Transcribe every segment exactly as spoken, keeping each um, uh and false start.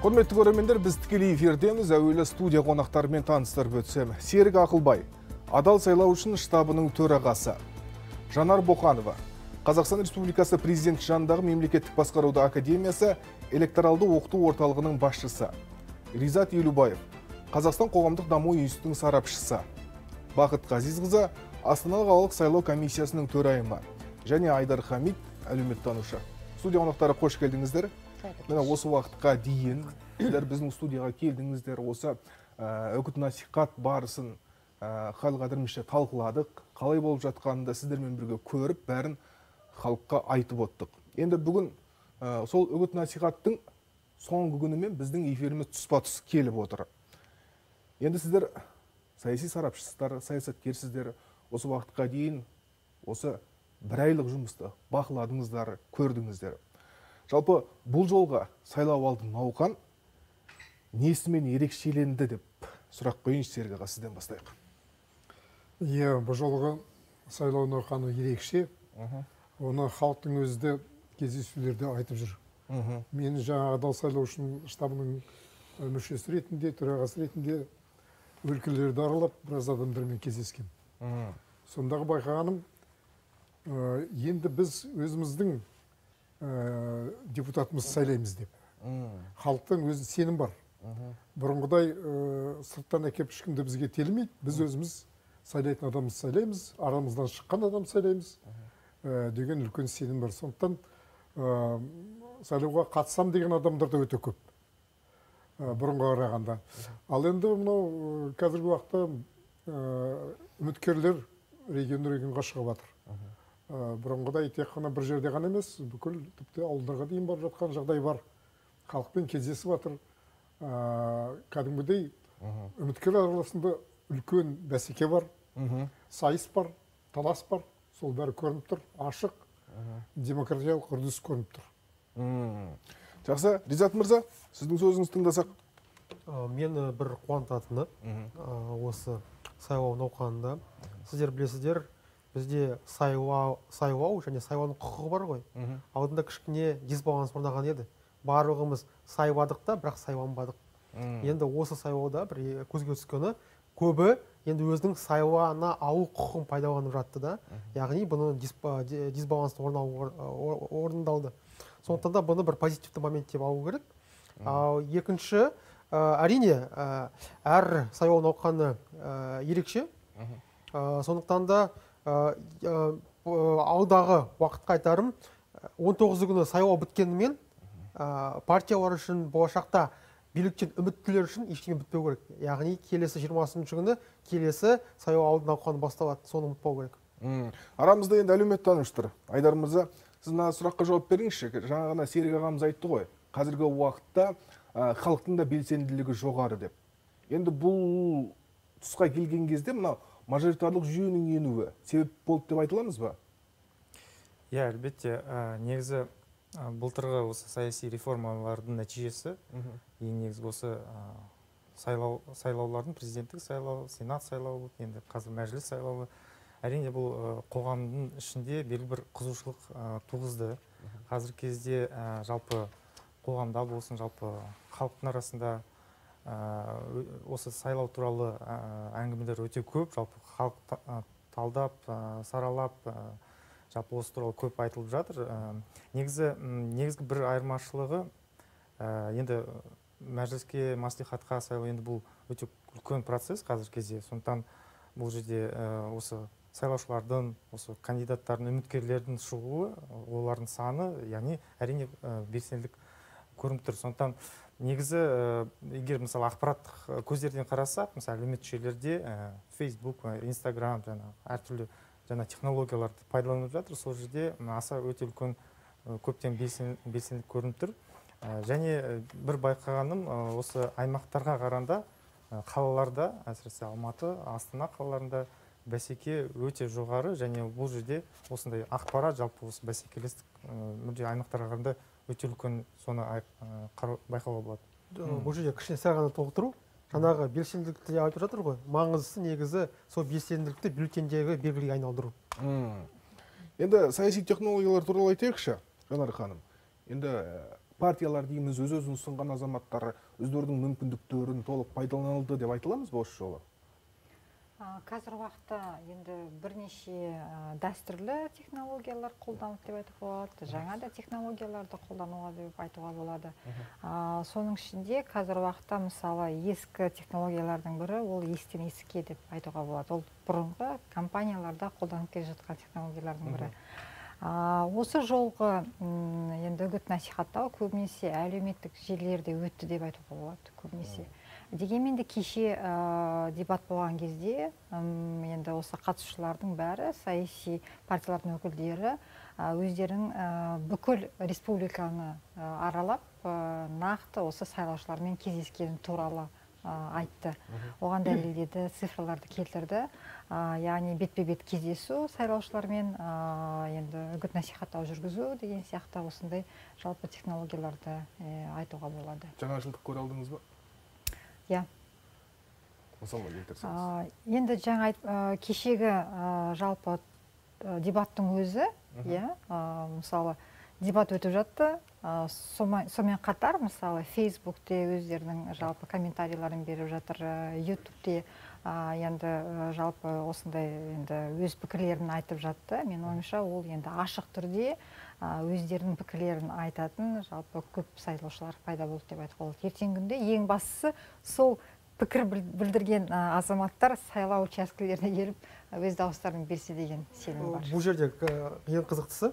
Құрметті көрермендер, біз тікелей эфирдеміз. Әуелі студия қонақтарымен таныстырып өтсем. Серік Ақылбай, Адал сайлау үшін штабының төрағасы. Жанар Боқанова, Қазақстан Республикасы президент жанындағы мемлекеттік басқаруды академиясы электоралды оқыту орталығының басшысы. Ризат Елубаев, Қазақстан қоғамдық даму институтының сарапшысы. Бақыт Ғазизқызы, Астана қалалық сайлау комиссиясының төрайымы. Және Айдар Хамид, әлеуметтанушы. Студия қонақтары қош келдіңіздер. Міне осы уақытқа дейін сіздер біздің студияға келдіңіздер, осы үгіт насихат барысын хал қадірімізше талқыладық. Қалай болып жатқанында сіздермен бірге көріп, бәрін халыққа айтып оттық. Енді бүгін сол үгіт насихаттың соңғы күнімен біздің эфиріміз тұспа-тұс келіп отыр. Енді сіздер саяси сарапшысыздар, саясаткерсіздер, осы уақытқа дейін осы бір айлық жұмысты бақыладыңыздар, көрдіңіздер. Жалпы бұл жолға сайлау алды науқан несімен ерекшеленді деп сұрақ қойыңыз, Серік аға, сізден бастайық. Иә, бұл жолғы сайлау науқаны ерекше. Оны халықтың өзі де кездесулерде айтып жүр. Мен жаңа Адал сайлау үшін штабының мүшесі ретінде, төрағасы ретінде өлкелерді аралап, біраз адамдармен кездескен. Сондағы байқағаным, енді біз өзіміздің депутатымыз сайлаймыз деп. Халықтың өзі сенім бар. Бұрынғыдай сырттан әкеп ешкімді бізге телмейді. Біз өзіміз сайлайтын адамыз сайлаймыз, арамыздан шыққан адам сайлаймыз деген үлкен сенім бар. Сондықтан сайлауға қатысам деген адамдар да өте көп. Бұрынға қарағанда. Ал енді мынау қазіргі уақытта үміткерлер регион-регионға шығып жатыр. Бұрынғыдай тек қана бір жерде ғана емес, бүкіл тіпті ауылдарға дейін барып жатқан жағдай бар. Халықпен кездесіп жатыр. Кәдімгідей үміткер арасында үлкен бәсеке бар, сайыс бар, талас бар. Сол бәрі көрініп тұр, ашық, демократиялық үрдіс көрініп тұр. Жақсы, Ризат мырза, сіздің сөзіңізді тыңдасақ. Мені бір қуантатыны осы сайлау науқанында. Сіздер білесіздер, бізде сайлау және сайлаудың құқығы бар ғой. Алдында кішкене дисбаланс орнаған еді. Барлығымыз сайладық та, бірақ сайланбадық. Енді осы сайлауда бір көзге түскені көбі енді өзінің сайлана алу құқығын пайдаланып жатты да. Яғни бұны дисбаланс орындалды. Сондықтан да бұны бір позитивті момент деп алу керек. Екінші, әрине, әр сайлау науқаны ерекше. Сондықтан да алдағы уақытқа айтарым, он тоғызы күні сайлау біткенімен партиялар үшін болашақта биліктен үміттілер үшін ештеңе бітпеу керек. Яғни келесі жиырмасыншы күні келесі сайлау алды науқаны басталады. Соны ұмытпау керек. Арамызда енді әлеуметтанушы. Айдар мырза, сіз мына сұраққа жауап беріңізші. Жаңа ғана Серік ағамыз айтты ғой, қазіргі уақытта халықтың да белсенділігі жоғары деп. Енді бұл тұсқа келген кезде мына мажоритарлық жүйенің енуі себеп болды деп айтыламыз ба? Иә, әлбетте, негізі былтырғы осы саяси реформалардың нәтижесі, ең негізгі осы сайлаулардың, президенттік сайлау, сенат сайлауы, енді қазір мәжіліс сайлауы, әрине бұл қоғамның ішінде белгілі бір қызығушылық туғызды. Қазір кезде жалпы қоғамда болсын, жалпы халықтың арасында осы сайлау туралы әңгімелер өте көп, жалпы халық талдап, саралап, жалпы осы туралы көп айтылып жатыр. Негізі, негізгі бір айырмашылығы, енді мәжіліске, маслихатқа сайлау, енді бұл өте үлкен процесс қазір кезде. Сондықтан бұл жерде осы сайлаушылардың, осы кандидаттардың, үміткерлердің шығуы, олардың саны, яғни әрине белсенділік көрініп тұр. Сондықтан негізі, егер мысалы ақпараттық көздерден қарасақ, мысалы әлеуметтік желілерде Facebook, Instagram, әртүрлі технологияларды пайдаланып жатыр. Сол жерде аса өте үлкен көптен белсенділік көрініп тұр. Және бір байқағаным, осы аймақтарға қарағанда қалаларда, әсіресе Алматы, Астана қалаларында бәсеке өте жоғары, және бұл жерде осындай ақпарат, жалпы осы бәсекелестік мүлде аймақтарға қарағанда өте үлкен соны байқауға болады. Бұл жерде кішкене сәл ғана толықтыру, жаңағы белсенділікті айтып жатыр ғой, маңыздысы негізі сол белсенділікті бюллетендегі белгіге айналдыру. Енді саяси технологиялар туралы айтайықшы, Жанар ханым. Енді партиялар дейміз, өз-өзін ұсынған азаматтар өздерінің мүмкіндіктерін толық пайдаланылды деп айта аламыз ба осы жолы? Қазір уақытта енді бірнеше дәстүрлі технологиялар қолданылды деп айтуға болады, жаңа да технологияларды қолдануға деп айтуға болады. Соның ішінде қазір уақытта мысалы ескі технологиялардың бірі ол естен есікке деп айтуға болады. Ол бұрынғы компанияларда қолданып келе жатқан технологиялардың бірі. Осы жолғы енді үгіт насихаттау көбінесе әлеуметтік желілерде өтті деп айтуға болады, көбінесе. Дегенмен де кеше дебат болған кезде енді осы қатысушылардың бәрі, саяси партиялардың өкілдері өздерінің бүкіл республиканы аралап, нақты осы сайлаушылармен кездескені туралы айтты. Оған дәлелдеді, цифрларды келтірді. Яғни бетпе-бет кездесу сайлаушылармен енді үгіт насихаттау жүргізу деген сияқты осындай жалпы технологияларды айтуға болады. Жаңашылдық көре алдыңыз ба? Иә. Мысалы келтірсеңіз. Енді жаңа кешегі жалпы дебаттың өзі, мысалы дебат өтіп жатты, сонымен қатар мысалы Фейсбукте өздерінің жалпы комментарийларын беріп жатыр, ютубте енді жалпы осындай өз пікірлерін айтып жатты. Мен ойымша ол енді ашық түрде өздерінің пікірлерін айтатын жалпы көп сайлаушылар пайда болды деп айтуға болады. Ертеңгі күнде ең бастысы сол пікір білдірген азаматтар сайлау учаскелеріне келіп өз дауыстарын берсе деген сенім бар. Бұл жерде ең қызықтысы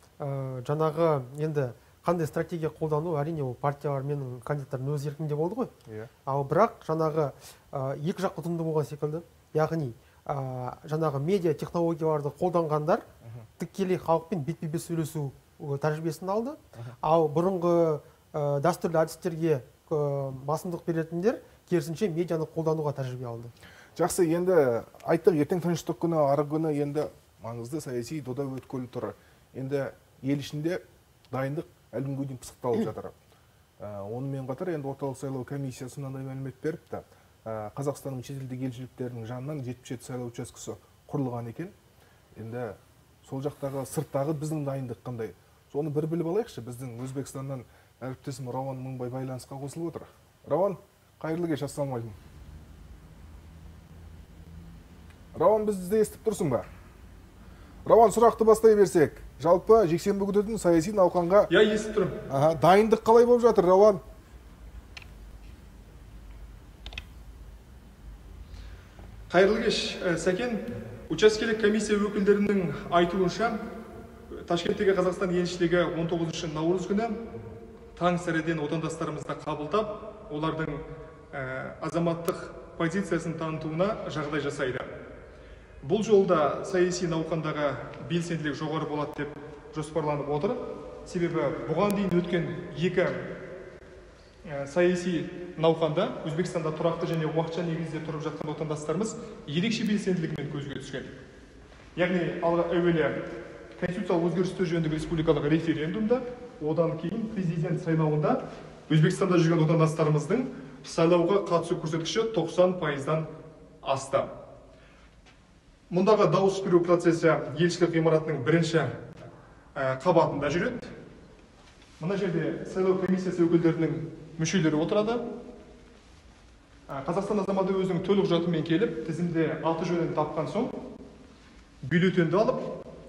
жаңағы енді қандай стратегия қолдану, әрине ол партиялар мен кандидаттардың өз еркінде болды ғой. Ал бірақ жаңағы екі жақ ұтымды болған секілді, яғни жаңағы медиа технологияларды қолданғандар тікелей халықпен бетпе-бет сөйлесу тәжірибесін алды. Ал бұрынғы дәстүрлі әдістерге басымдық беретіндер керісінше медианы қолдануға тәжірибе алды. Жақсы, енді айттық, ертең тыныштық күні, арғы күні енді маңызды саяси дода өткелі тұр. Енді ел ішінде дайындық әлі күнге дейін пысықталып жатыр. Онымен қатар енді орталық сайлау комиссиясы мынандай мәлімет беріпті. Қазақстанның шетелдік елшіліктерінің жанынан жетпіс жеті сайлау учаскесі құрылған екен. Енді сол жақтағы сырттағы біздің дайындық қандай? Соны бір біліп алайықшы. Біздің Өзбекстаннан әріптесім Рауан Мыңбай байланысқа қосылып отыр. Рауан, қайырлы кеш, ассалаумағалейкум. Рауан, бізді естіп тұрсың ба? Рауан, сұрақты бастай берсек. Жалпы жексенбі күні саяси науқанға... Я естіп тұрмын. Дайындық қалай болып жатыр, Рауан? Қайырлы кеш, Сәкен. Учаскелік комиссия өкілдерінің айтуынша, Ташкенттегі Қазақстан елшілігі он тоғызыншы наурыз күні таң сәріден отандастарымызды қабылдап, олардың азаматтық позициясын танытуына жағдай жасайды. Бұл жолда саяси науқандағы белсенділік жоғары болады деп жоспарланып отыр. Себебі бұған дейін өткен екі саяси науқанда Өзбекстанда тұрақты және уақытша негізде тұрып жатқан отандастарымыз ерекше белсенділігімен көзге түскен. Яғни алға әуелі конституциялық өзгерістер жөніндегі республикалық референдумда, одан кейін президент сайлауында Өзбекстанда жүрген отандастарымыздың сайлауға қатысу көрсеткіші тоқсан пайыздан асты. Мұндағы дауыс беру процесі елшілік ғимаратының бірінші қабатында жүреді. Мына жерде сайлау комиссиясы өкілдерінің мүшелері отырады. Қазақстан азаматы өзінің төлік құжатымен келіп, тізімде аты жөнін тапқан соң, бюллетенді алып,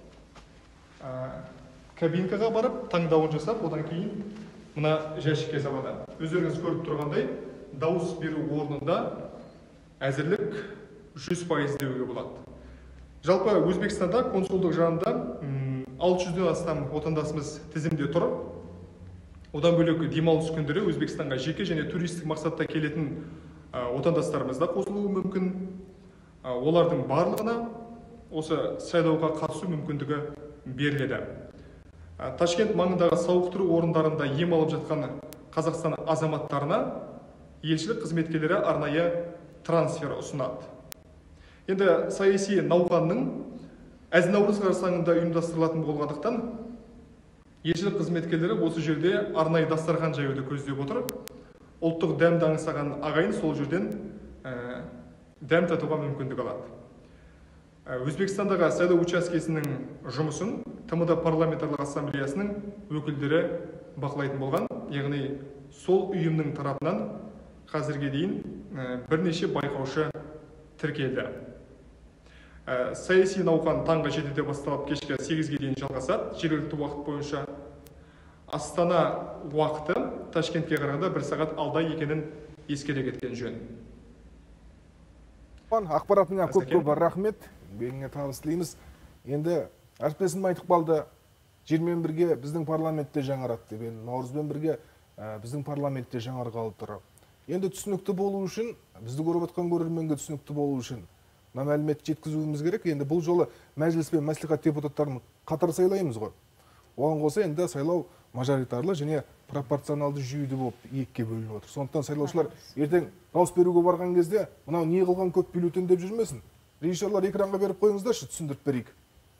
кабинкаға барып, таңдауын жасап, одан кейін мына жәшікке салады. Өздеріңіз көріп тұрғандай, дауыс беру орнында әзірлік жүз пайыз деуге болады. Жалпы Өзбекстанда консулдық жанында алты жүзден астам отандасымыз тізімде тұр. Одан бөлек демалыс күндері Өзбекстанға жеке және туристік мақсатта келетін отандастарымыз да қосылуы мүмкін. Олардың барлығына осы сайлауға қатысу мүмкіндігі беріледі. Ташкент маңындағы сауықтыру орындарында ем алып жатқан Қазақстан азаматтарына елшілік қызметкерлері арнайы трансфер ұсынады. Енді саяси науқанның әз наурыз қарсаңында ұйымдастырылатын болғандықтан, елшілік қызметкерлері осы жерде арнайы дастархан жаюды көздеп отыр. Ұлттық дәмді аңсаған ағайын сол жерден дәм татуға мүмкіндік алады. Өзбекстандағы сайлау учаскесінің жұмысын ТМД парламентарлық ассамблеясының өкілдері бақылайтын болған, яғни сол ұйымның тарапынан қазірге дейін бірнеше байқаушы тіркелді. Саяси науқан таңғы жетіде басталып кешкі сегізге дейін жалғасады, жергілікті уақыт бойынша. Астана уақыты Ташкентке қарағанда бір сағат алда екенін ескере кеткен жөн. Ақпаратыңа көп-көп рахмет, беліңе табыс тілейміз. Енді әріптесім айтып қалды, жиырма бірге біздің парламентте жаңарады деп, наурызбен бірге біздің парламентте жаңарғалы тұр. Енді түсінікті болу үшін, бізді көріп отқан көрерменге түсінікті болу үшін мына мәліметті жеткізуіміз керек. Енді бұл жолы мәжіліс пен мәслихат депутаттарын қатар сайлаймыз ғой. Оған қоса енді сайлау мажоритарлы және пропорционалды жүйеде болып екіге бөлініп отыр. Сондықтан сайлаушылар ертең дауыс беруге барған кезде мынау не қылған көп бюллетень деп жүрмесін. Режиссерлар экранға беріп қойыңыздаршы, түсіндіріп берейік.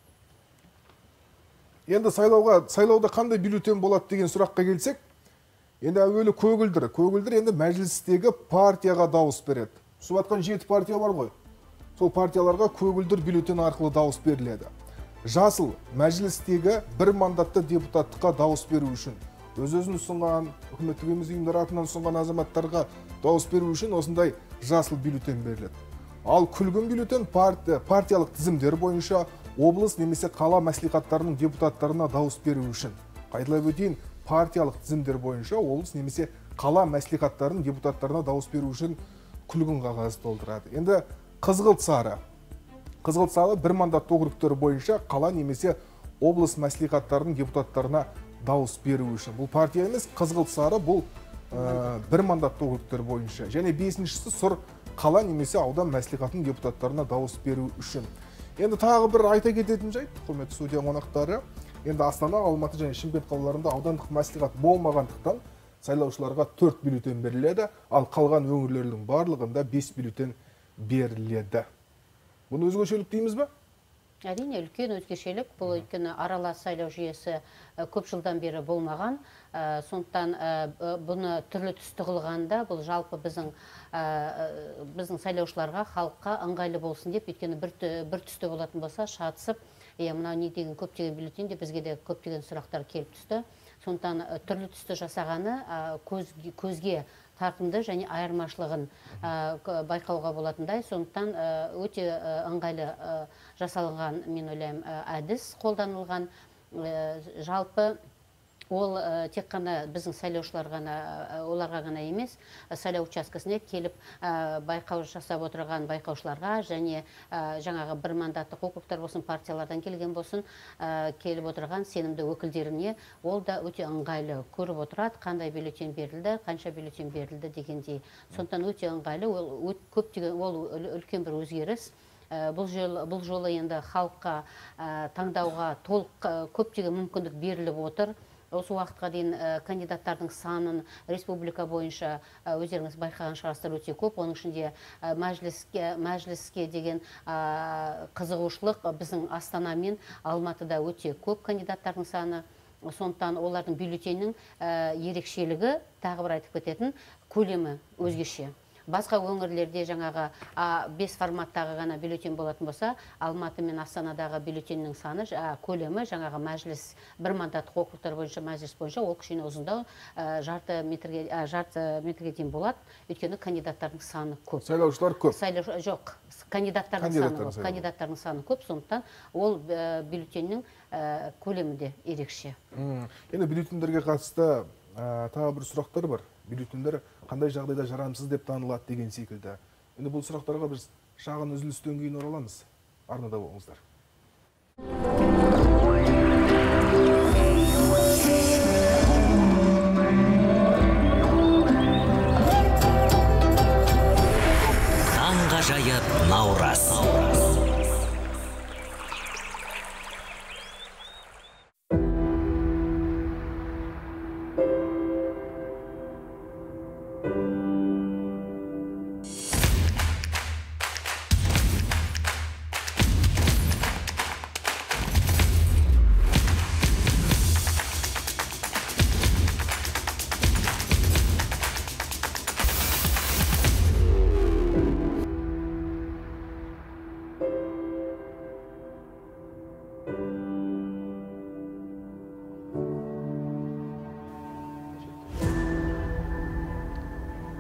Енді сайлауға сайлауда қандай бюллетень болады деген сұраққа келсек, енді әуелі көгілдір. Көгілдір енді мәжілістегі партияға дауыс береді. Түсіп жатқан жеті партия бар ғой. Сол партияларға көгілдір бюллетень арқылы дауыс беріледі. Жасыл мәжілістегі бір мандатты депутаттыққа дауыс беру үшін, өз-өзін ұсынған, үкіметтік емес ұйымдар атынан ұсынған азаматтарға дауыс беру үшін осындай жасыл бюллетень беріледі. Ал күлгін бюллетень партиялық тізімдер бойынша облыс немесе қала мәслихаттарының депутаттарына дауыс беру үшін. Қайталап өтейін, партиялық тізімдер бойынша облыс немесе қала мәслихаттарының депутаттарына дауыс беру үшін күлгін қағаз толтырады. Енді қызғылт сары. Қызғылт сары бір мандатты округтер бойынша қала немесе облыс мәслихаттарының депутаттарына дауыс беру үшін. Бұл партия емес, қызғылт сары бұл бір мандатты округтер бойынша. Және бесіншісі сұр қала немесе аудан мәслихатының депутаттарына дауыс беру үшін. Енді тағы бір айта кететін жайт, құрметті студия қонақтары, енді Астана, Алматы және Шымкент қалаларында аудандық мәслихат болмағандықтан сайлаушыларға төрт бюллетень беріледі, ал қалған өңірлердің барлығында бес бюллетень беріледі. Бұны өзгешелік дейміз бе? Әрине, үлкен өзгешелік. Бұл өйткені аралас сайлау жүйесі көп жылдан бері болмаған. Сондықтан бұны түрлі түсті қылғанда, бұл жалпы біздің біздің сайлаушыларға, халыққа ыңғайлы болсын деп, өйткені бір түсті болатын болса, шатысып, мынау не деген көптеген бюллетень де бізге де көптеген сұрақтар келіп түсті. Сондықтан түрлі түсті жасағаны көзге тартымды және айырмашылығын байқауға болатындай. Сондықтан өте ыңғайлы жасалған, мен ойлаймын, әдіс қолданылған. Жалпы ол тек қана біздің сайлаушылар ғана, оларға ғана емес, сайлау учаскесіне келіп байқау жасап отырған байқаушыларға және жаңағы бір мандаттық округтар болсын, партиялардан келген болсын, келіп отырған сенімді өкілдеріне ол да өте ыңғайлы көріп отырады, қандай бюллетень берілді, қанша бюллетень берілді дегендей. Сондықтан өте ыңғайлы, ол көптеген, ол үлкен бір өзгеріс. Бұл жолы енді халыққа таңдауға толық көптеген мүмкіндік беріліп отыр. Осы уақытқа дейін кандидаттардың санын республика бойынша өздеріңіз байқаған шығарсыздар өте көп. Оның ішінде мәжіліске деген қызығушылық біздің Астана мен Алматыда өте көп кандидаттардың саны. Сондықтан олардың бюллетенінің ерекшелігі, тағы бір айтып кететін, көлемі өзгеше. Басқа өңірлерде жаңағы бес форматтағы ғана бюллетень болатын болса, Алматы мен Астанадағы бюллетеннің саны, көлемі жаңағы мәжіліс, бір мандаттық округтар бойынша, мәжіліс бойынша ол кішкене ұзындау, жарты метрге дейін болады, өйткені кандидаттардың саны көп. Сайлаушылар көп? Жоқ, кандидаттардың саны көп. Кандидаттардың саны көп, сондықтан ол бюллетеннің көлемі де ерекше. Енді бюллетендерге қатысты тағы бір сұрақтар бар. Бюллетендер қандай жағдайда жарамсыз деп танылады деген секілді. Енді бұл сұрақтарға біз шағын үзілістен кейін ораламыз. Арнада болыңыздар. Таңғажайып наурыз.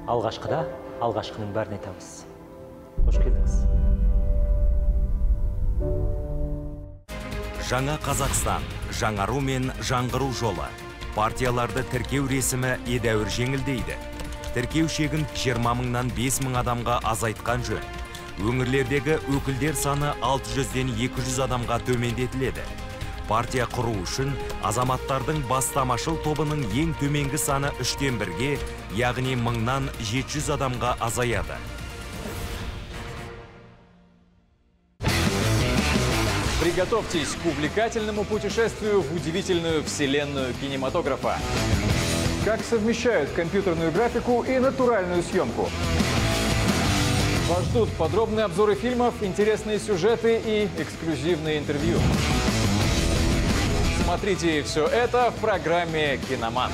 алғашқыда алғашқының бәрін айтамыз. Қош келдіңіз. Жаңа Қазақстан, жаңару мен жаңғыру жолы. Партияларды тіркеу ресімі едәуір жеңілдейді. Тіркеу шегін жиырма мыңнан бес мың адамға азайтқан жөн. Өңірлердегі өкілдер саны алты жүзден екі жүз адамға төмендетіледі. Партия құру үшін азаматтардың бастамашыл тобының ең төменгі саны үштен бірге, яғни мыңнан жеті жүз адамға азаяды. Приготовьтесь к увлекательному путешествию в удивительную вселенную кинематографа. Как совмещают компьютерную графику и натуральную съемку? Вас ждут подробные обзоры фильмов, интересные сюжеты и эксклюзивные интервью. Смотрите все это в программе «Киноман».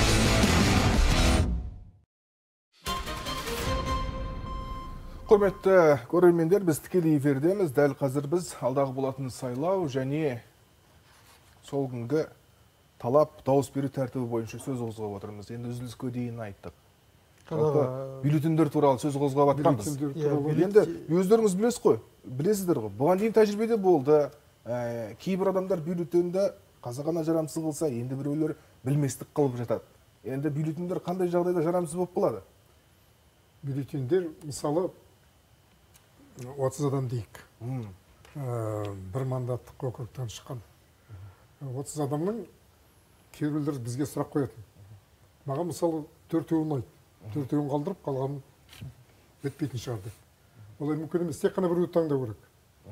Құрметті көрермендер, біз тікелей эфирдеміз. Дәл қазір біз алдағы болатын сайлау және сол күнгі талап дауыс беру тәртібі бойынша сөз қозғап отырмыз. Енді үзіліске дейін айттық. Бюллетендер туралы сөз қозғап жатқанбыз. Енді өздеріңіз білесіз ғой, білесіздер ғой. Бұған дейін тәжірибеде болды. Кейбір адамдар бюллетенді қазағана жарамсыз қылса, енді біреулер білместік қылып жатады. Енді бюллетендер қандай жағдайда жарамсыз болып қалады? Бюллетендер, мысалы, отыз адам дейік. Бір мандаттық округтан шыққан. отыз адамның кейбіреулер бізге сұрақ қоятын. Маған мысалы төртеуін айт. Төртеуін қалдырып, қалғанын бітпейтін шығарды. Олай мүмкін емес, тек қана біреуді таңдау керек.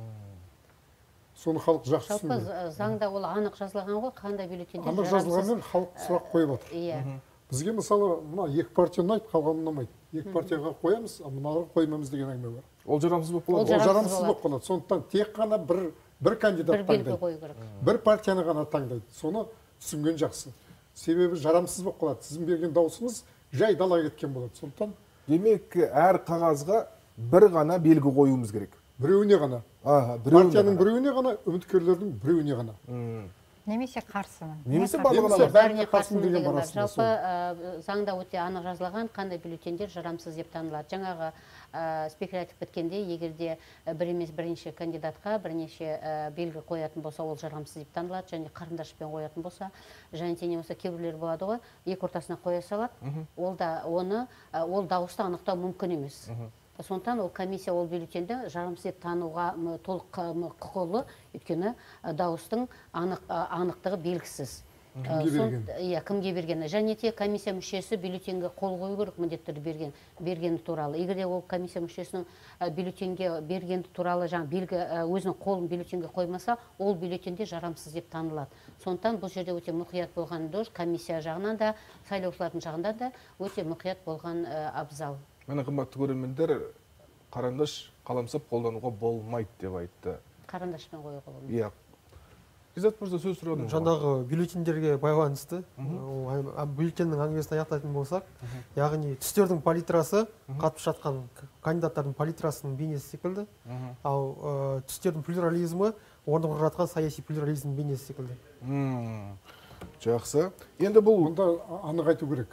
Соны халық жақсы түсінді. Жалпы заңда ол анық жазылған ғой, қандай бюллетендер жарамсыз. Анық жазылғанмен халық сұрақ қойып отыр. Бізге мысалы мына екі партияны айт, қалғанын ұнамайды. Екі партияға қоямыз, а мынаға қоймамыз деген әңгіме бар. Ол жарамсыз болып қалады. Ол жарамсыз болып қалады. Сондықтан тек қана бір бір кандидат таңдайды. Бір партияны ғана таңдайды. Соны түсінген жақсы. Себебі жарамсыз болып қалады. Сіздің берген дауысыңыз жай дала кеткен болады. Сондықтан демек, әр қағазға бір ғана белгі қоюымыз керек. Біреуіне ғана. Партияның біреуіне ғана, үміткерлердің біреуіне ғана. Немесе қарсының. Немесе барлығына бәріне қарсының деген бар. Жалпы заңда өте анық жазылған қандай бюллетендер жарамсыз деп танылады. Жаңағы спикер айтып кеткенде, егерде бір емес бірнеше кандидатқа бірнеше белгі қоятын болса, ол жарамсыз деп танылады, және қарындашпен қоятын болса, және тене болса кейбіреулер болады ғой, екі ортасына қоя салады. Ол да оны ол дауысты анықтау мүмкін емес. Сондықтан ол комиссия ол бюллетенді жарамсыз деп тануға толық құқылы, өйткені дауыстың анықтығы белгісіз. Кімге берген? Иә, кімге берген. Және те комиссия мүшесі бюллетенге қол қою керек міндеттерді берген, бергені туралы. Егер ол комиссия мүшесінің бюллетенге бергені туралы жаңа белгі өзінің қолын бюллетенге қоймаса, ол бюллетенде жарамсыз деп танылады. Сондықтан бұл жерде өте мұқият болған дұрыс, комиссия жағынан да, сайлаушылардың жағынан да өте мұқият болған абзал. Мені қымбатты көрермендер, қарандаш қаламсап қолдануға болмайды деп айтты. Қарандашпен қоюға болмайды. Иә. Ғизат мырза сөз сұрадым. Жаңағы бюллетендерге байланысты, бюллетеннің әңгімесін аяқтайтын болсақ, яғни түстердің палитрасы қатысып жатқан кандидаттардың палитрасының бейнесі секілді, ал түстердің плюрализмі орын құрып жатқан саяси плюрализм бейнесі секілді. Жақсы. Енді бұл мұнда анық айту керек.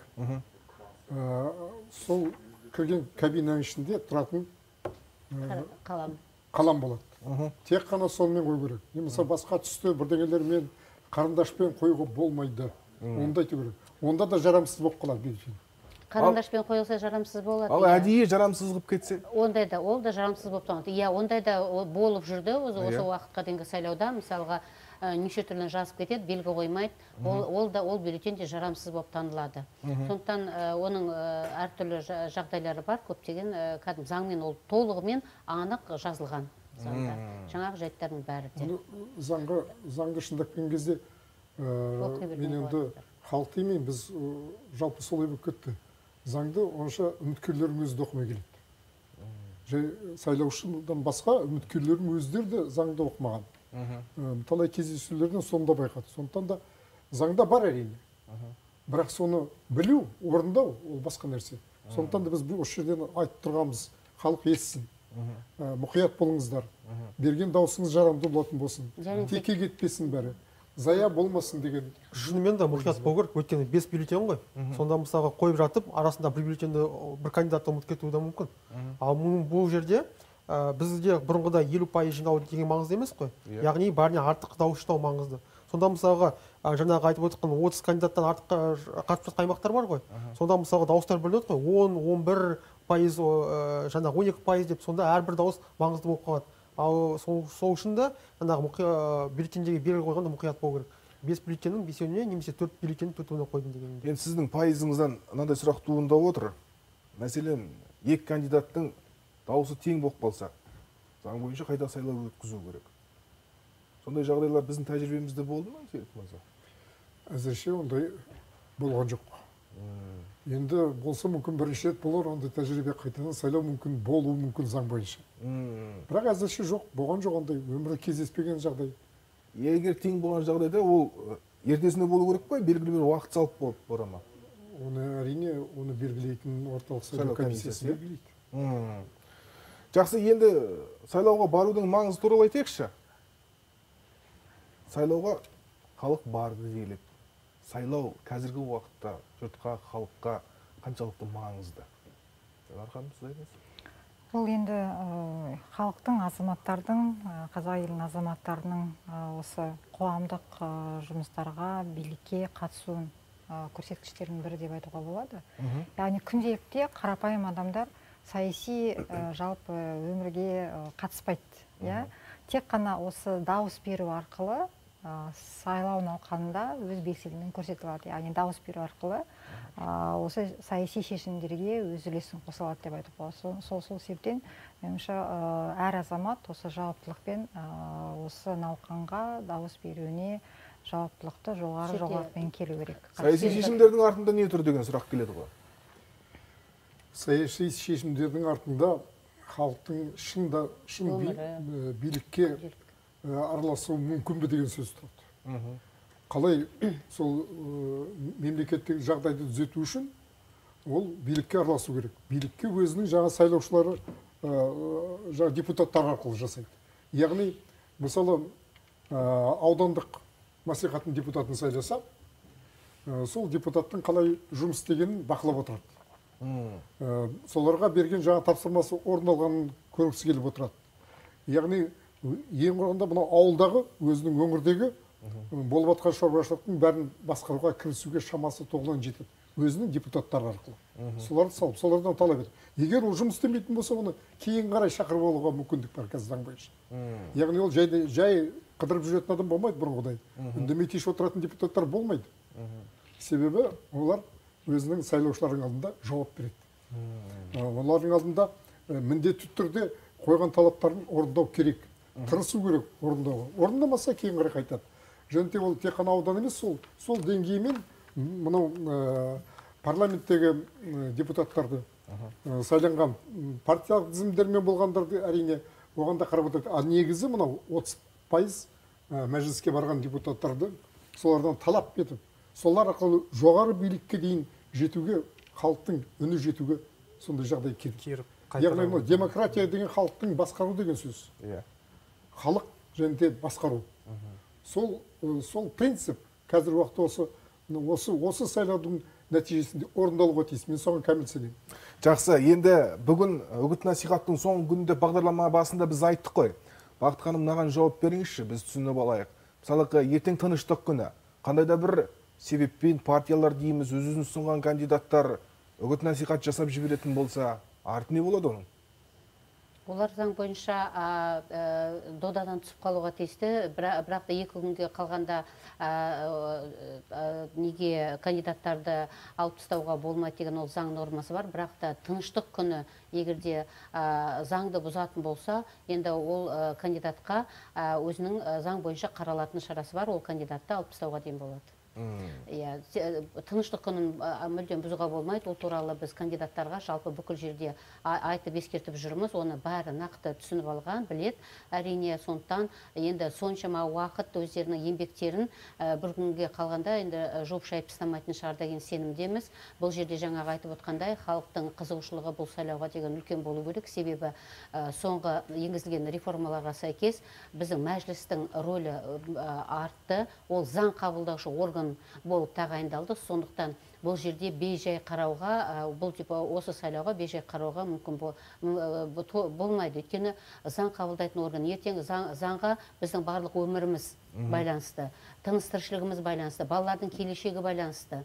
Сол кірген кабинаның ішінде тұратын қалам қалам болады. Тек қана сонымен қою керек. Немесе басқа түсті бірдеңелермен қарындашпен қоюға болмайды. Онда айту керек. Онда да жарамсыз болып қалады бюллетен. Қарындашпен қойылса жарамсыз болады. Ал әдейі жарамсыз қылып кетсе? Ондай да, ол да жарамсыз болып тұрады. Иә, ондай да болып жүрді осы уақытқа дейінгі сайлауда, мысалға неше түрлі жазып кетеді, белгі қоймайды. Ол да ол бюллетен де жарамсыз болып танылады. Сондықтан оның әртүрлі жағдайлары бар, көптеген кәдімгі заңмен ол толығымен анық жазылған. Жаңағы жайттардың бәрі де. Заңды шындап келген кезде мен енді халық деймін, біз жалпы солай болып кетті. Заңды онша үміткерлердің өзі оқымай келеді. Сайлаушыдан басқа үміткерлердің өздері де заңды оқымаған. Талай кездесулерден сонда байқады. Сондықтан да заңда бар әрине. Бірақ соны білу, орындау, ол басқа нәрсе. Сондықтан да біз осы жерден айтып тұрғанбыз, халық естісін. Мұқият болыңыздар. Берген даусыңыз жарамды болатын болсын. Теке кетпесін бәрі. зая болмасын деген. Шынымен де мұқият болу керек, өйткені бес бюллетень ғой. Сонда мысалға қойып жатып, арасында бір бюллетенді бір кандидатты ұмытып кетуі де мүмкін. Ал бұл жерде бізде бұрынғыда елу пайыз жинау деген маңызды емес қой. Яғни бәріне артық дауыс жинау маңызды. Сонда мысалға жаңағы айтып отырған отыз кандидаттан артық қатысып жатқан аймақтар бар ғой. Сонда мысалға дауыстар бөлінеді ғой. он он бір пайыз, жаңағы он екі пайыз деп, сонда әрбір дауыс маңызды болып қалады. Ал сол үшін де жаңағы бюллетендегі белгі қойғанда мұқият болу керек. бес бюллетеннің бесеуіне немесе төрт бюллетеннің төртеуіне қойдым деген. Енді сіздің пайызыңыздан мынандай сұрақ туындап отыр. Мәселен, екі кандидаттың дауысы тең болып қалса, заң бойынша қайта сайлау өткізу керек. Сондай жағдайлар біздің тәжірибемізде болды ма, Серік мырза? Әзірше ондай болған жоқ. Енді болса мүмкін бірінші рет болар, ондай тәжірибе қайтадан сайлау мүмкін болуы мүмкін заң бойынша. Бірақ әзірше жоқ, болған жоқ ондай, өмірде кездеспеген жағдай. Егер тең болған жағдайда ол ертесінде болу керек па, белгілі бір уақыт салып болып бара ма? Оны әрине, оны белгілейтін орталық сайлау комиссиясы белгілейді. Жақсы, енді сайлауға барудың маңызы туралы айтайықшы. Сайлауға халық барды делік. Сайлау қазіргі уақытта жұртқа, халыққа қаншалықты маңызды? Жанар ханым, сіз айтыңыз. Бұл енді халықтың, азаматтардың, қазақ елінің азаматтарының осы қоғамдық жұмыстарға, билікке қатысуын көрсеткіштерінің бірі деп айтуға болады. Яғни күнделікте қарапайым адамдар саяси жалпы өмірге қатыспайды. Тек қана осы дауыс беру арқылы сайлау науқанында өз белсенділігін көрсете алады. Яғни дауыс беру арқылы осы саяси шешімдерге өз үлесін қоса алады деп айтуға болады. Сол сол себептен меніңше әр азамат осы жауаптылықпен осы науқанға дауыс беруіне жауаптылықты жоғары жоғарымен келу керек. Саяси шешімдердің артында не тұр деген сұрақ келеді ғой? Саяси шешімдердің артында халықтың шында шын билікке араласуы мүмкін бе деген сөз тұрады. Қалай сол мемлекеттік жағдайды түзету үшін ол билікке араласу керек. Билікке өзінің жаңа сайлаушылары жаңа депутаттар арқылы жасайды. Яғни, мысалы, аудандық мәслихаттың депутатын сайласа, сол депутаттың қалай жұмыс істегенін бақылап отырады. Соларға берген жаңа тапсырмасы орындалғанын көргісі келіп отырады. Яғни, ең құрғанда мына ауылдағы, өзінің өңірдегі болып жатқан шаруашылықтың бәрін басқаруға кірісуге шамасы тоғынан жетеді. Өзінің депутаттары арқылы. Соларды салып, солардан талап етеді. Егер ол жұмыс істемейтін болса, оны кейін қарай шақырып алуға мүмкіндік бар қазір заң бойынша. Яғни ол жай қыдырып жүретін адам болмайды бұрынғыдай. Үндемей тиіш отыратын депутаттар болмайды. Себебі олар өзінің сайлаушылардың алдында жауап береді. Олардың алдында міндетті түрде қойған талаптарын орындау керек. Тырысу керек орындауға. Орындамаса кейін қарай қайтады. Және ол тек қана аудан емес, сол деңгеймен мынау парламенттегі депутаттарды сайланған партиялық тізімдермен болғандарды әрине оған да қарап отырады. А негізі мынау отыз пайыз мәжіліске барған депутаттарды солардан талап етіп, солар арқылы жоғары билікке дейін жетуге, халықтың үні жетуге сондай жағдай келді. Яғни демократия деген халықтың басқару деген сөз. Халық және де басқару. Сол принцип қазір уақытта осы сайлаудың нәтижесінде орындалуға тиіс. Мен соған кәміл сенемін. Жақсы, енді бүгін үгіт насихаттың соңғы күнінде бағдарлама басында біз айттық қой. Бақыт ханым, мынаған жауап беріңізші, біз түсініп алайық. Мысалы, ертең тыныштық күні қандай да бір себеппен партиялар дейміз, өзін ұсынған кандидаттар үгіт насихат жасап жіберетін болса, арты не болады оның? Олар заң бойынша додадан түсіп қалуға тиісті, бірақ та екі күнге қалғанда неге кандидаттарды алып тастауға болмайды деген ол заң нормасы бар. Бірақ та тыныштық күні егерде заңды бұзатын болса, енді ол кандидатқа өзінің заң бойынша қаралатын шарасы бар, ол кандидатты алып тастауға дейін болады. Иә, тыныштық күнін мүлдем бұзуға болмайды. Ол туралы біз кандидаттарға жалпы бүкіл жерде айтып ескертіп жүрміз. Оны бәрі нақты түсініп алған, білет. Әрине, сондықтан енді соншама уақыт өздерінің еңбектерін бір күнге қалғанда енді жуып шайып тастамайтын шығар деген сенімдеміз. Бұл жерде жаңағы айтып отқандай, халықтың қызығушылығы бұл сайлауға деген үлкен болу керек. Себебі соңғы енгізілген реформаларға сәйкес біздің мәжілістің рөлі артты. Ол заң қабылдаушы орган болып тағайындалды. Сондықтан бұл жерде бейжай қарауға, бұл осы сайлауға бейжай қарауға мүмкін болмайды. Өйткені заң қабылдайтын орган, ертең заңға біздің барлық өміріміз байланысты, тыныс-тіршілігіміз байланысты, балалардың келешегі байланысты.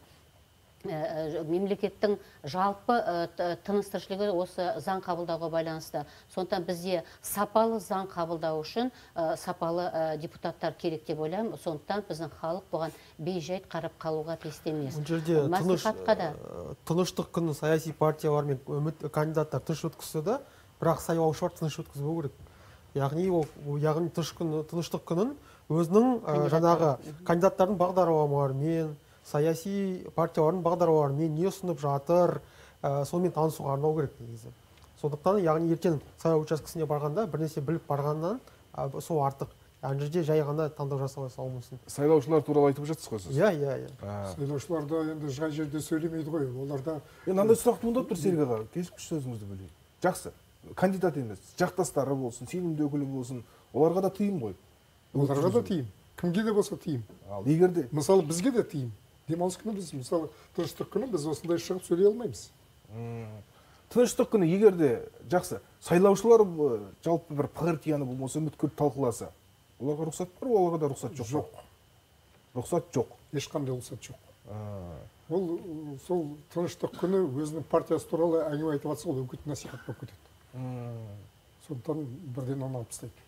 Мемлекеттің жалпы тыныс-тіршілігі осы заң қабылдауға байланысты. Сондықтан бізде сапалы заң қабылдау үшін сапалы депутаттар керек деп ойлаймын. Сондықтан біздің халық бұған бейжай қарап қалуға тиісті емес. Мәслихатқа да тыныштық күні саяси партиялар мен кандидаттар тыныш өткізсе, бірақ сайлаушылар тыныш өткізбеу керек. Яғни яғни тыныштық күнін өзінің жаңағы кандидаттардың бағдарламаларымен, саяси партиялардың бағдарламаларымен не ұсынып жатыр, сонымен танысуға арнау керек негізі. Сондықтан, яғни ертең сайлау учаскесіне барғанда бірнәрсе біліп барғаннан сол артық. Ана жерде жай ғана таңдау жасауға салмасын. Сайлаушылар туралы айтып жатсыз ғой сіз? Иә, иә, иә. Сайлаушылар да енді жай жерде сөйлемейді ғой. Оларда Мынандай сұрақ туындап тұр Серік аға, кесіп сөзіңізді бөлейін. Жақсы, кандидат емес, жақтастары болсын, сенімді өкілі болсын, оларға да тыйым ғой. Оларға да тыйым. Кімге де болса тыйым. Ал егер де, мысалы бізге де тыйым. Демалыс күні біз, мысалы, тыныштық күні біз осындай шығып сөйлей алмаймыз. Тыныштық күні егер де, жақсы, сайлаушылар жалпы бір партияны болмаса үміткер талқыласа, оларға рұқсат бар, оларға да рұқсат жоқ. Жоқ. Рұқсат жоқ. Ешқандай рұқсат жоқ. Ол сол тыныштық күні өзінің партиясы туралы әңгіме айтып жатса, ол үгіт насихат болып кетеді. Сондықтан бірден оны алып тастайды.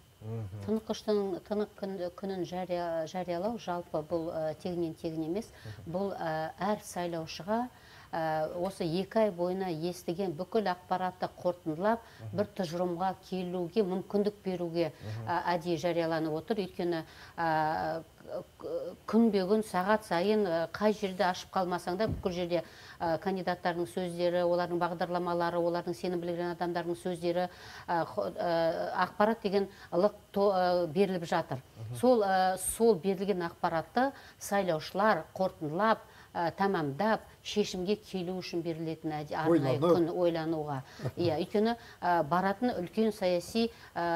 Тынық күнін жариялау жалпы бұл тегінен тегін емес. Бұл әр сайлаушыға осы екі ай бойына естіген бүкіл ақпаратты қорытындылап, бір тұжырымға келуге, мүмкіндік беруге әдейі жарияланып отыр. Өйткені күнбе-күн сағат сайын қай жерде ашып қалмасаң да бүкіл жерде кандидаттардың сөздері, олардың бағдарламалары, олардың сенім білген адамдардың сөздері, ақпарат деген лық беріліп жатыр. Сол берілген ақпаратты сайлаушылар қорытындылап, тамамдап, шешімге келу үшін берілетін арнайы күн ойлануға. Өйткені баратын үлкен саяси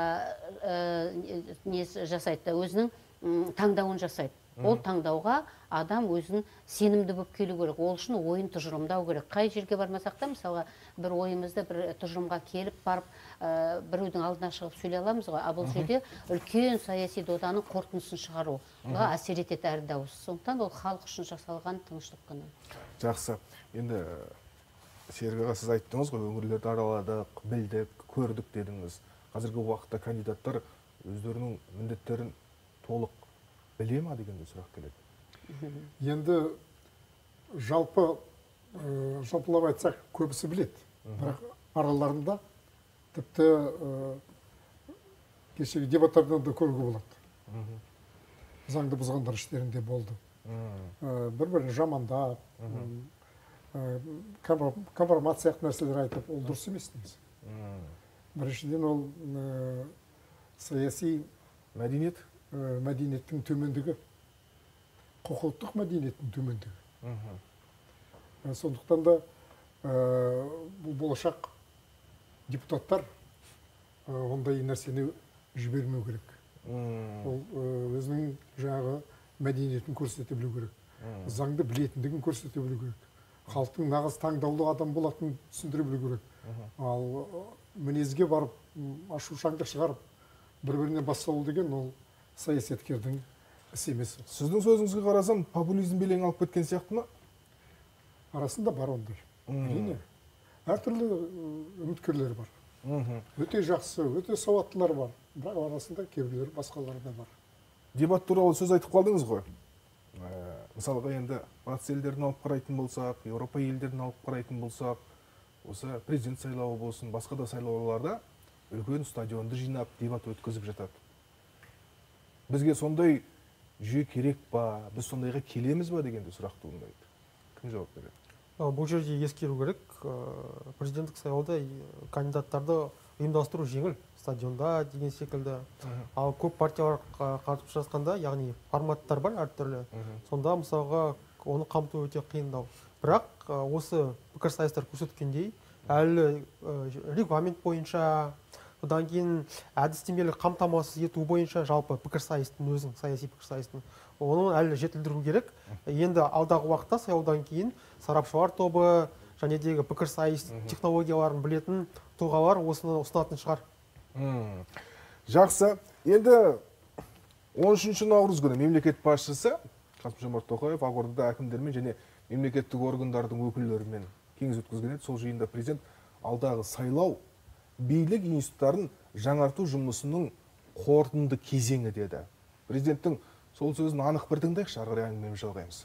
жасайды, өзінің таңдауын жасайды. Ол таңдауға адам өзін сенімді болып келу керек. Ол үшін ойын тұжырымдау керек. Қай жерге бармасақ та, мысалға, бір ойымызды бір тұжырымға келіп барып, біреудің алдына шығып сөйлей аламыз ғой. Бұл жерде үлкен саяси доданың қорытындысын шығаруға әсер етеді әр дауыс. Сондықтан ол халық үшін жасалған тыныштық күні. Жақсы. Енді Серік аға, сіз айттыңыз ғой, өңірлерді араладық, білдік, көрдік дедіңіз. Қазіргі уақытта кандидаттар өздерінің міндеттерін толық біле ма дегенде сұрақ келеді. Енді жалпы жалпылап айтсақ көбісі біледі. Бірақ араларында тіпті кешегі дебаттардан да көруге болады. Заңды бұзғандар іштерінде болды. Бір-бірін жамандап, компромат сияқты нәрселер айтып, ол дұрыс емес негізі. Біріншіден ол саяси мәдениет мәдениеттің төмендігі, құқықтық мәдениеттің төмендігі. Сондықтан да бұл болашақ депутаттар ондай нәрсені жібермеу керек. Ол өзінің жаңағы мәдениетін көрсете білу керек. Заңды білетіндігін көрсете білу керек. Халықтың нағыз таңдаулы адам болатынын түсіндіре білу керек. Ал мінезге барып, ашушаңды шығарып, бір-біріне бас салу деген ол саясаткердің ісі емес. Сіздің сөзіңізге қарасам, популизм белең алып кеткен сияқты ма? Арасында бар ондай. Әрине. Әртүрлі үміткерлер бар. Өте жақсы, өте сауаттылар бар. Бірақ арасында кейбіреулер басқалары да бар. Дебат туралы сөз айтып қалдыңыз ғой. Мысалға енді батыс елдерін алып қарайтын болсақ, Еуропа елдерін алып қарайтын болсақ, осы президент сайлауы болсын, басқа да сайлауларда үлкен стадионды жинап, дебат өткізіп жатады. Бізге сондай жүйе керек па, біз сондайға келеміз ба дегенде сұрақ туындайды. Кім жауап береді? Бұл жерде ескеру керек, президенттік сайлауда кандидаттарды ұйымдастыру жеңіл, стадионда деген секілді. Ал көп партиялар қатысып жатқанда, яғни форматтар бар әртүрлі. Сонда мысалға оны қамту өте қиындау. Бірақ осы пікірсайыстар көрсеткендей, әлі регламент бойынша, одан кейін әдістемелік қамтамасыз ету бойынша жалпы пікірсайыстың өзін, саяси пікірсайыстың, оны әлі жетілдіру керек. Енді алдағы уақытта сайлаудан кейін сарапшылар тобы және дегі пікірсайыс технологияларын білетін тұлғалар осыны ұсынатын шығар. Жақсы. Енді он үшінші наурыз күні мемлекет басшысы Қасым-Жомарт Тоқаев ақордада әкімдермен және мемлекеттік органдардың өкілдерімен кеңес өткізген еді. Сол жиында президент алдағы сайлау билік институттарын жаңарту жұмысының қорытынды кезеңі деді. Президенттің сол сөзін анық бір тыңдайықшы, ары қарай әңгімемізді жалғаймыз.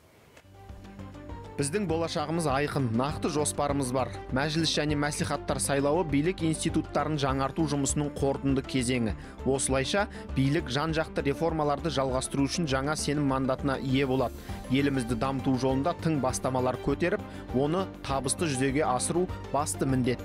Біздің болашағымыз айқын, нақты жоспарымыз бар. Мәжіліс және мәслихаттар сайлауы билік институттарын жаңарту жұмысының қорытынды кезеңі. Осылайша билік жан-жақты реформаларды жалғастыру үшін жаңа сенім мандатына ие болады. Елімізді дамыту жолында тың бастамалар көтеріп, оны табысты жүзеге асыру басты міндет.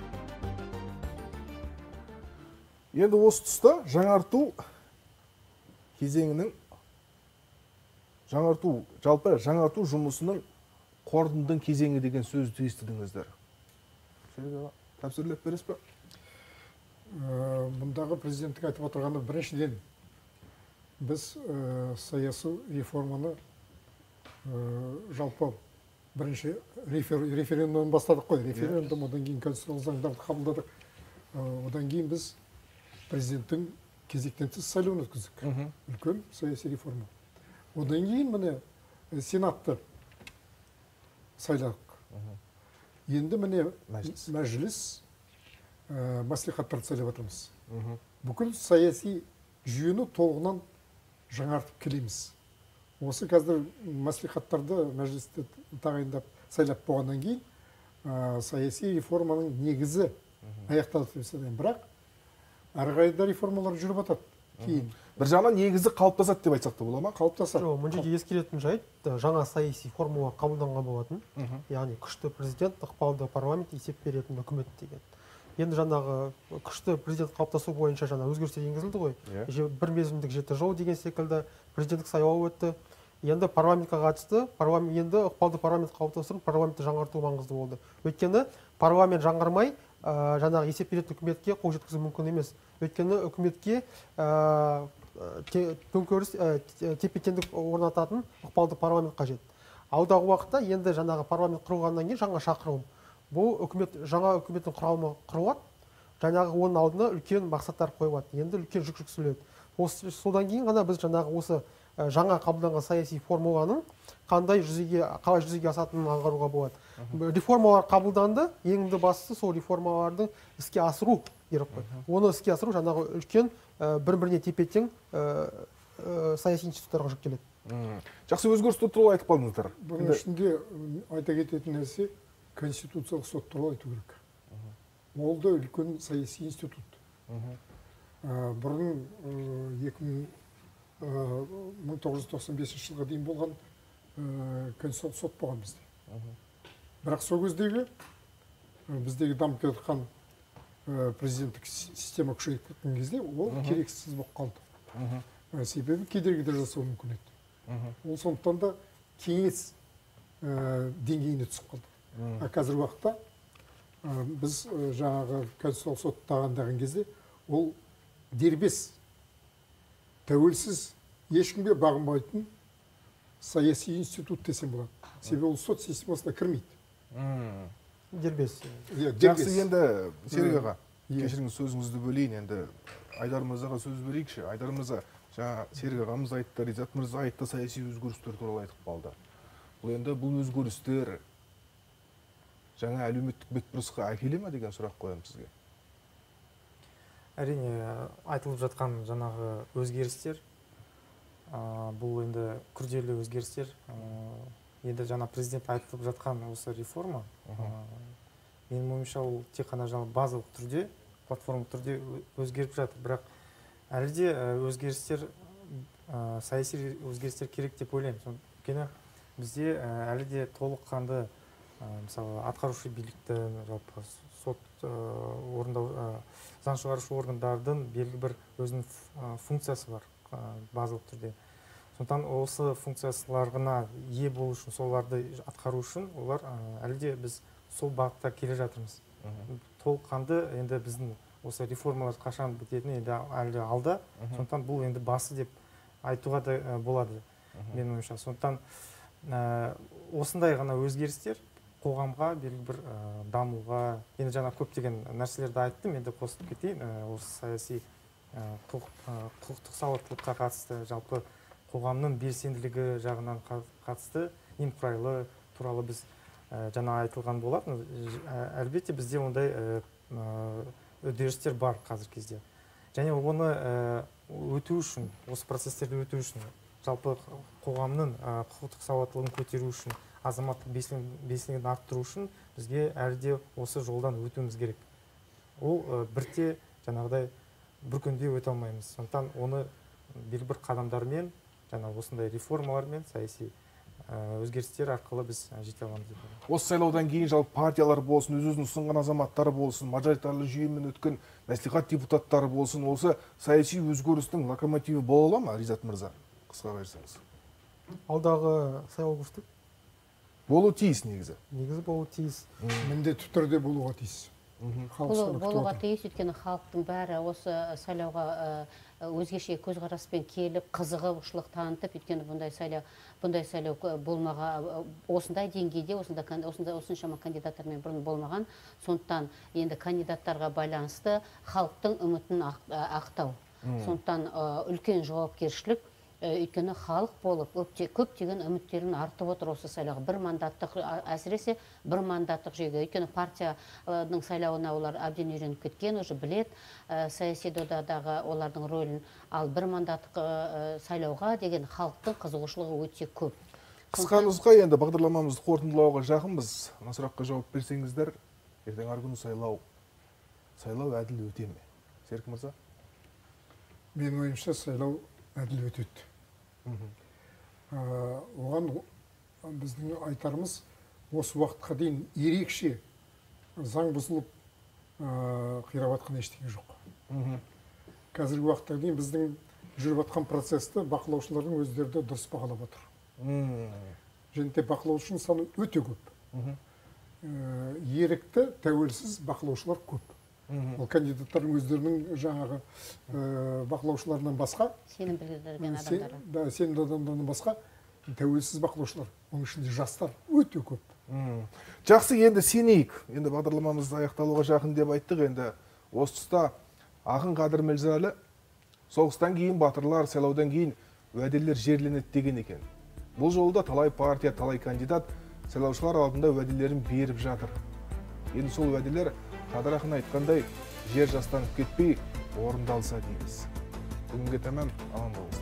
Енді осы тұста жаңарту кезеңінің жаңарту, жалпы жаңарту жұмысының қорытындың кезеңі деген сөзді естідіңіздер. Тапсырлеп бересіз бе? Мұндағы президенттің айтып отырғаны біріншіден біз саяси реформаны жалпы бірінші референдумнан бастадық қой. Референдум, одан кейін конституциялық заңдарды қабылдадық. Одан кейін біз президенттің кезектен тыс сайлауын өткіздік. Үлкен саяси реформа. Одан кейін міне сенатты сайладық. Енді міне мәжіліс мәслихаттарды сайлап жатырмыз. Бүкіл саяси жүйені толығынан жаңартып келеміз. Осы қазір мәслихаттарды мәжілісте тағайындап сайлап болғаннан кейін саяси реформаның негізі аяқталды деп санаймын. Бірақ әрі қарай реформалар жүріп жатады. Кейін бір жағынан негізі қалыптасады деп айтсақ та бола ма? Қалыптасады. Жоқ, мына жерде ескеретін жайт, жаңа саяси формула қабылданған болатын. Яғни күшті президент, ықпалды парламент, есеп беретін үкімет деген. Енді жаңағы күшті президент қалыптасу бойынша жаңа өзгерістер енгізілді ғой. Бір мерзімдік жеті жыл деген секілді президенттік сайлау өтті. Енді парламентқа қатысты, парламент енді ықпалды парламент қалыптастырып, парламентті жаңарту маңызды болды. Өйткені парламент жаңармай, жаңағы есеп беретін үкіметке қол жеткізу мүмкін емес. Өйткені үкіметке төңкеріс тепе-теңдік орнататын ықпалды парламент қажет. Алдағы уақытта енді жаңағы парламент құрылғаннан кейін жаңа шақырылым. Бұл үкімет, жаңа үкіметтің құрамы құрылады. Жаңағы оның алдына үлкен мақсаттар қойылады. Енді үлкен жүк жүктеледі. Осы содан кейін ғана біз жаңағы осы жаңа қабылданған саяси формуланың қандай жүзеге, қалай жүзеге асатынын аңғаруға болады. Реформалар қабылданды, ең бастысы сол реформаларды іске асыру керек қой. Оны іске асыру жаңағы үлкен бір-біріне тепе-тең саяси институттарға жүктеледі. Жақсы, өзгерістер туралы айтып қалдыңыздар. Бұның ішінде айта кететін нәрсе конституциялық сот туралы айту керек. Ол да үлкен саяси институт. Бұрын мың тоғыз жүз тоқсан бесінші жылға дейін болған конституциялық сот болған бізде. Бірақ сол кездегі біздегі дамып келе жатқан президенттік система күшейіп кеткен кезде ол керексіз болып қалды. Себебі кедергілер жасауы мүмкін еді. Ол сондықтан да кеңес деңгейіне түсіп қалды. А қазір уақытта біз жаңағы конституциялық сот тағайындаған кезде ол дербес, тәуелсіз, ешкімге бағынбайтын саяси институт десем болады. Себебі ол сот системасына кірмейді. Дербес. Жақсы, енді Серік аға, кешіріңіз сөзіңізді бөлейін, енді Айдар Мырзаға сөз берейікші. Айдар Мырза, жаңа Серік ағамыз айтты, Ризат Мырза айтты, саяси өзгерістер туралы айтып қалды. Бұл енді бұл өзгерістер жаңа әлеуметтік бетбұрысқа әкеле ме деген сұрақ қоямын сізге. Әрине, айтылып жатқан жаңағы өзгерістер, бұл енді күрделі өзгерістер. Енді жаңа президент айтылып жатқан осы реформа, менің ойымша ол тек қана жаңа базалық түрде, платформалық түрде өзгеріп жатыр. Бірақ әлі де өзгерістер саяси өзгерістер керек деп ойлаймын. Өйткені бізде әлі де толыққанды мысалы атқарушы билікті, жалпы сот орындау, заң шығарушы органдардың белгілі бір өзінің функциясы бар базалық түрде. Сондықтан осы функцияларына ие болу үшін, соларды атқару үшін, олар әлі де біз сол бағытта келе жатырмыз. Толыққанды енді біздің осы реформалар қашан бітетіні енді әлі алда. Сондықтан бұл енді басы деп айтуға да болады менің ойымша. Сондықтан осындай ғана өзгерістер қоғамға белгілі бір дамуға, енді жаңа көптеген нәрселерді айттым, енді қосып кетейін. Осы саяси құқықтық сауаттылыққа қатысты, жалпы қоғамның белсенділігі жағынан қатысты немқұрайлы туралы біз жаңа айтылған болатын. Әлбетте бізде ондай үдерістер бар қазір кезде. Және оны өту үшін, осы процесстерді өту үшін, жалпы қоғамның құқықтық сауаттылығын көтеру үшін, азаматтық белсенділігін арттыру үшін бізге әлі де осы жолдан өтуіміз керек. Ол бірте жаңағыдай бір күнде өте алмаймыз. Сондықтан оны белгілі бір қадамдармен, жаңа осындай реформалармен, саяси өзгерістер арқылы біз жете аламыз деп ойлаймын. Осы сайлаудан кейін жалпы партиялар болсын, өз-өзін ұсынған азаматтары болсын, мажоритарлы жүйемен өткен мәслихат депутаттары болсын, осы саяси өзгерістің локомотиві бола ала ма, Ризат мырза? Қысқа қайырсаңыз. Алдағы сайлау күшті? Болу тиіс негізі. Негізі болу тиіс. Міндетті түрде болуға тиіс. Болуға тиіс, өйткені халықтың бәрі осы сайлауға өзгеше көзқараспен келіп, қызығушылық танытып, өйткені бұндай сайлау, бұндай сайлау болмаға, осындай деңгейде, осындай осыншама кандидаттармен бұрын болмаған, сондықтан енді кандидаттарға байланысты халықтың үмітін ақтау. Сондықтан үлкен жауапкершілік, өйткені халық болып көптеген үміттерін артып отыр осы сайлауға. Бір мандаттық, әсіресе бір мандаттық жүйеге. Өйткені партияның сайлауына олар әбден үйреніп кеткен, уже білет саяси додадағы олардың рөлін. Ал бір мандаттық сайлауға деген халықтың қызығушылығы өте көп. Қысқа нұсқа енді бағдарламамызды қорытындылауға жақынбыз. Мына сұраққа жауап берсеңіздер, ертең арғы күні сайлау, сайлау әділ өте ме? Серік мырза? Менің ойымша сайлау әділ өтеді. Оған біздің айтарымыз, осы уақытқа дейін ерекше заң бұзылып қирап жатқан ештеңе жоқ. Қазіргі уақытқа дейін біздің жүріп жатқан процесті бақылаушылардың өздері дұрыс бағалап отыр. Және де бақылаушының саны өте көп. Ерікті, тәуелсіз бақылаушылар көп. Ол кандидаттардың өздерінің жаңағы бақылаушыларынан басқа, сенім білдірген адамдары. Да, сенім адамдарынан басқа тәуелсіз бақылаушылар. Оның ішінде жастар өте көп. Жақсы, енді сенейік. Енді бағдарламамызды аяқталуға жақын деп айттық. Енді осы тұста Ақын Қадыр Мырзалы соғыстан кейін батырлар, сайлаудан кейін уәделер жерленеді деген екен. Бұл жолда талай партия, талай кандидат сайлаушылар алдында уәделерін беріп жатыр. Енді сол уәделер Қадыр Ақын айтқандай жер жастанып кетпей орындалса дейміз. Бүгінге тәмам, аман болыңыз.